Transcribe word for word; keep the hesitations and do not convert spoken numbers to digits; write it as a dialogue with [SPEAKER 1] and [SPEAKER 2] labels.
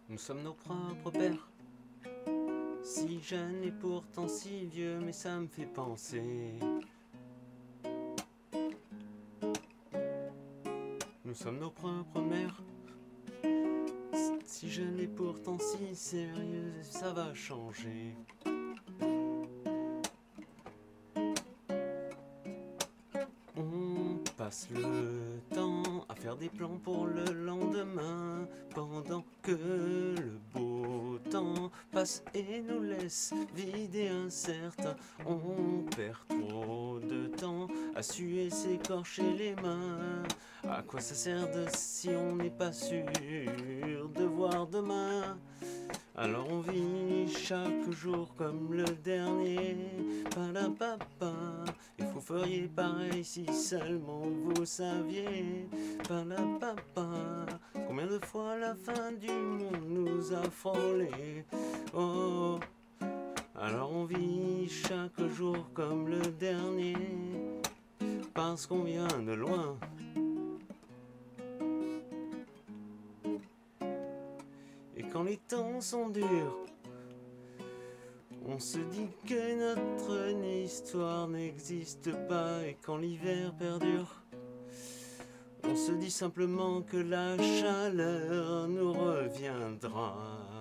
[SPEAKER 1] Nous sommes nos propres pères, si jeunes et pourtant si vieux, mais ça me fait penser. Nous sommes nos propres mères, si jeunes et pourtant si sérieux, ça va changer. On passe le temps à faire des plans pour le lendemain, pendant que le beau temps passe et nous laisse vides et incertains. On perd trop de temps à suer, s'écorcher les mains. À quoi ça sert de si on n'est pas sûr de voir demain? Alors on vit chaque jour comme le dernier. Palapapa, et vous feriez pareil si seulement vous saviez. Palapapa, combien de fois la fin du monde nous a frôlés. Oh, alors on vit chaque jour comme le dernier, parce qu'on vient de loin. Et quand les temps sont durs, on se dit que notre histoire n'existe pas. Et quand l'hiver perdure, on se dit simplement que la chaleur nous reviendra.